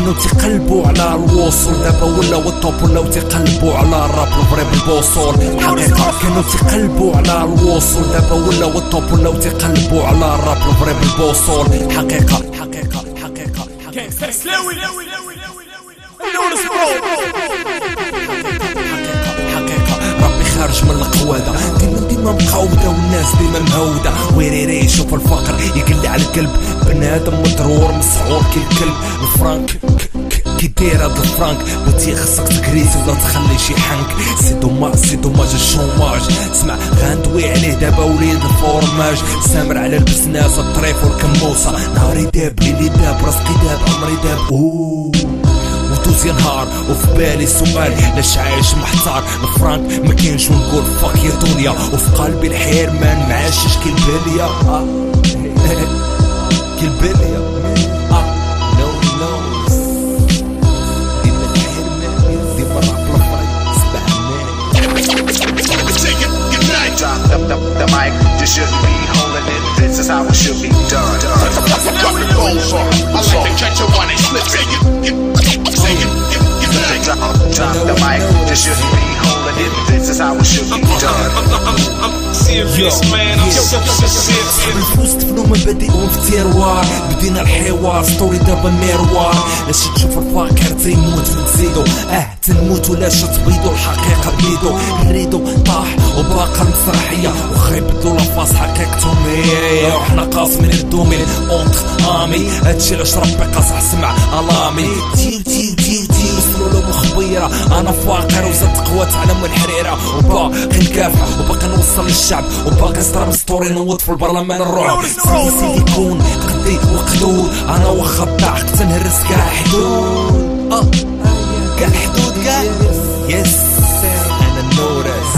كانوا تيقلبوا على الوصول، دابا ولاو الطوب ولاو تيقلبوا على الراب الفري بالبوصول. الحقيقة كانوا تيقلبوا على الوصول، دابا ولاو الطوب ولاو تيقلبوا على الراب الفري بالبوصول. الحقيقة ربي خارج من القوادة، ديما مقودة والناس ديما مهودة. ويريري شوف الفقر يقلي على القلب، بنادم مضرور مسعور كي الكلب. الفرانك كي داير هاد الفرانك، بغيتي خصك تكريس ولا تخلي شي حنك. سي دوماج الشوماج، سمع غندوي عليه دابا وليد الفورماج. سامر على البسناس الطريف والكموسة، نهاري داب ليلي داب راسكي داب عمري داب. ودوز يا نهار وفي بالي سؤال، لاش عايش محتار؟ الفرانك مكاينش ونقول فاك يا دنيا، وفي قلبي الحرمان معاشش كي البلية. كي البلية the mic, just shouldn't be holding it. This is how it should be done. Dropping balls on. I like to catch a one and slip. Drop the mic, just shouldn't be holding it. This is how it should be done. I'm serious man, I'm so serious. بالفلوس تبنوا مبادئهم في تيروار، بدينا الحوار ستوري دابا ميروار. لاش تشوف الفاكر تيموت ونزيدو، تنموتو لاش تبيدو الحقيقة بيدو. الريدو طاح وباقا المسرحية، وخا يبدلو لافاس حقيقتهم هي. وحنا قاسمين الدومين اونتر امي، هادشي علاش ربي قاصح سمع الامي. تيو وصلوا له مخبيرة، انا فاقر وزدت قوة تعلم الحريرة. وباقي نكافح وباقي نوصل للشعب، وباقي نسترم ستوري نوض في البرلمان الرعب. سيدي كون قدي وقدود، انا واخا الضعف تنهرس كاع حدود. كاع حدود كاع يس انا النورس.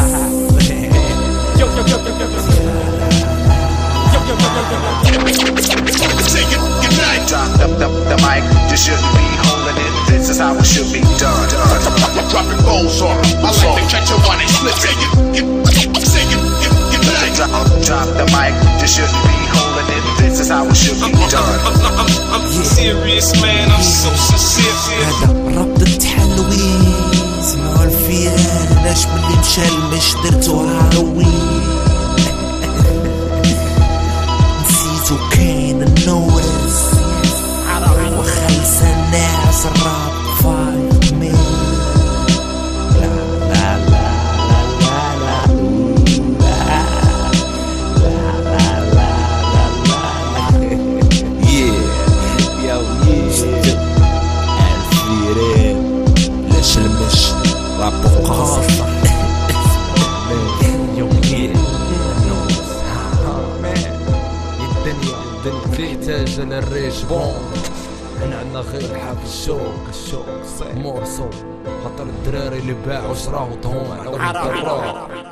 The mic, just shouldn't be holding it. This is how it should be done. Dropping balls on. I like to catch a one and slip. Drop the mic, just shouldn't be holding it. This is how it should be done. I'm serious man, I'm so sincere. هذا الراب التحلوين، سمعوا الفيران لاش ملي مشى المش درتو هالوين. نسيتو كاين النورس، وخلص الناس الراب فايت مين. لا لا لا لا لا الفيران لاش المش رابو قاصح. الدنيا تحتاج للريش بون. احنا عندنا غير حاف الشوق مورسو، خاطر الدراري اللي باعوا شراو طهون على